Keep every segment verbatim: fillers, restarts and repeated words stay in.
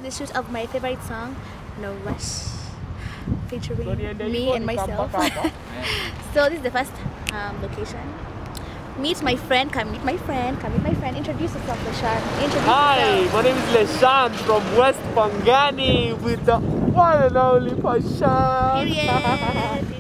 the shoot of my favorite song, No Rush, featuring me and myself. So this is the first um, location. Meet my friend, come meet my friend, come meet my friend. Introduce yourself, Leshan. Introduce Hi, yourself. my name is Leshan from West Pangani with the one and only Pryshon. Period. Period.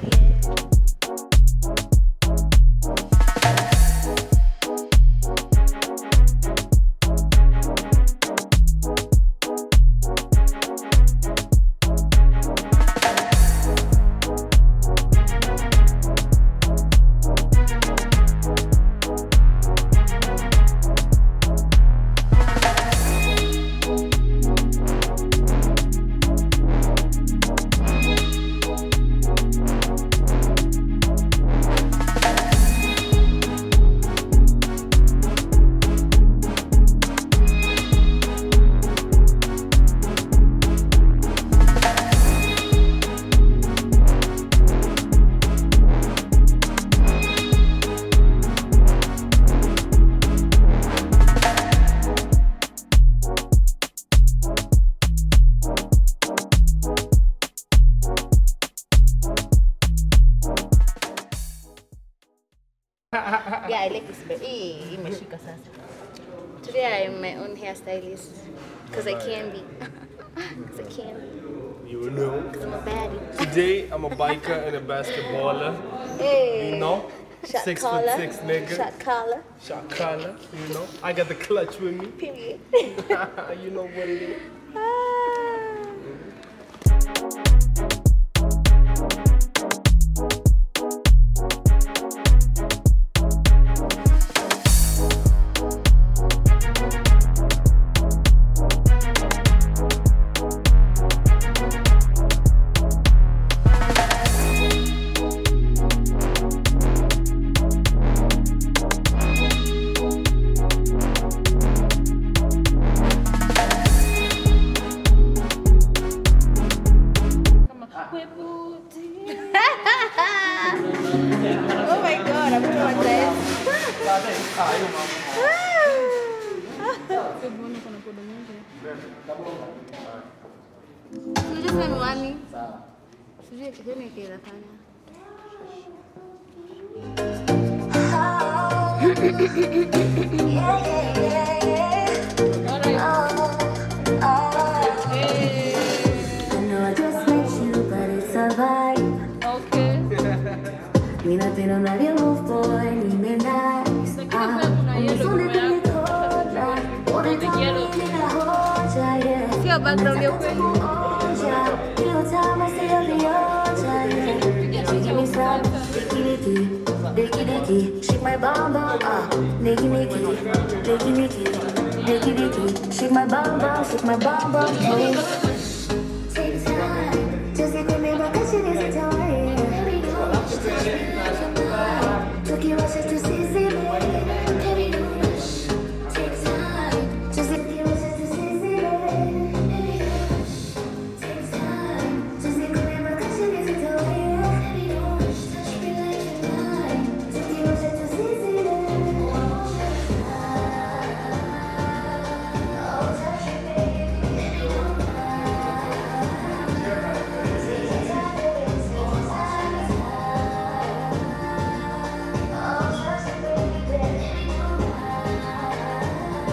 Yeah, I like this better. Today I'm my own hairstylist because I can be. Because I can be. You know. Because I'm a baddie. Today I'm a biker and a basketballer. Hey. You know. Shot six caller. foot six nigga. Shot caller. Shot caller. You know. I got the clutch with me. Period. You know what it is. Ah. Oh my god, I'm traumatized. Sijui sasa ni wani. Sijui kitu ni kile fanya. Yeah, yeah, yeah, yeah. Alright. Oh, oh. Hey. I know I just met you, but it's a vibe. Okay. Mi no tengo nadie move boy, ni me nice. Ah, ¿dónde te me jodas? ¿Dónde te me la joya? Yeah. Sí, a background yo fue. You time I see the oja, yeah. She give me some dicky dicky, dicky dicky. Shake my bum bum, ah, nicky nicky, dicky nicky, dicky dicky. Shake my bum bum, shake my bum bum. Take time, just give me back a shit is a time. Took you rushes to see me. Baby, don't rush. Take time. Just give me rushes to see me. Baby, don't rush. Take time. Just give me my cushion is a toy. Baby, don't rush. Touch me like a knife. Took you rushes to see me. Oh, touch me, baby. Baby, don't rush.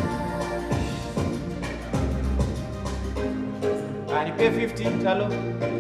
And you pay fifty, Chalo.